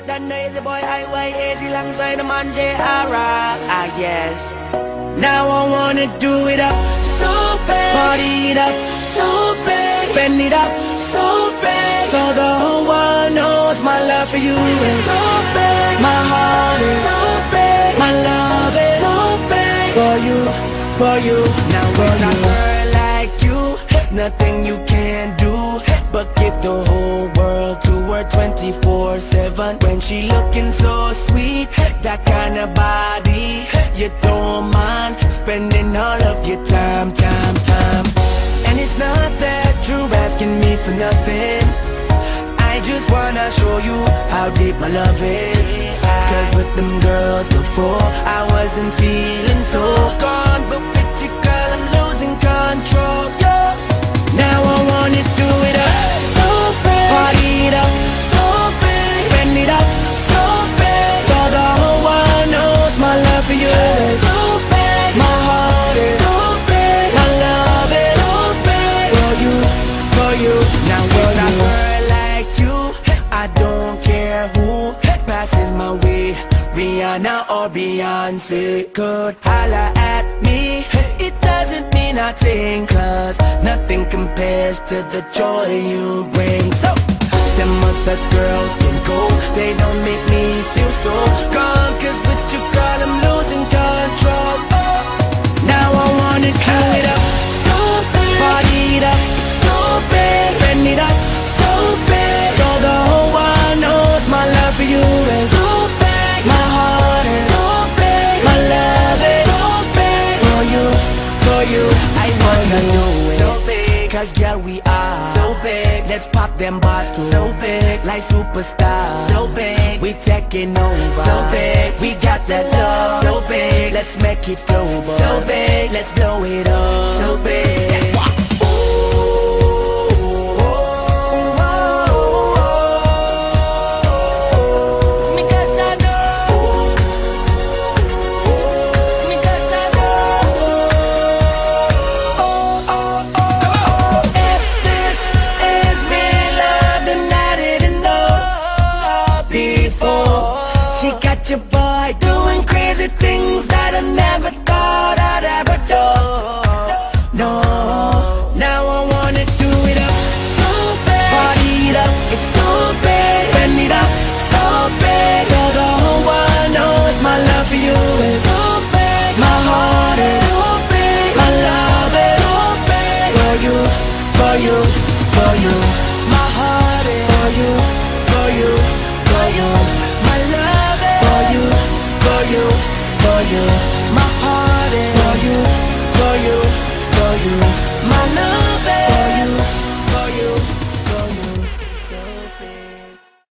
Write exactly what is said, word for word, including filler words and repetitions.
That noisy boy I Y A alongside the man J R. Ah yes. Now I wanna do it up so bad, party it up so bad, spend it up so bad, so the whole world knows my love for you is so bad, my heart is so bad, my love is so bad for you, for you. Now with a girl like you, nothing you can do but give the whole world to her twenty-four seven. When she looking so sweet, that kind of body, you don't mind spending all of your time, time, time. And it's not that you're asking me for nothing, I just wanna show you how deep my love is. Cause with them girls before, I wasn't feeling so gone, but with you girl I'm losing control, yeah. Now I wanna do it up so bad, party it up so bad, spend it up so bad, so the whole world knows my love for you is so bad, my heart is so bad, my love is so bad for you, for you. Now with a girl like you, I don't care who passes my way, Rihanna or Beyonce could holla at me. It doesn't mean nothing, cause nothing compares to the joy you bring. So, them other girls can go, they don't make me feel so gone, cause with you girl I'm losing control. Oh. Now I wanna do it up so bad, party it up so bad, spend it up so bad, so the whole world knows my love for you is so bad, my heart is so bad, my love is so bad for you, for you. I wanna do it so big, cause girl we are so big. Let's pop them bottles so big, like superstars so big. We taking over so big, we got that love so big. Let's make it global so big, let's blow it up so big.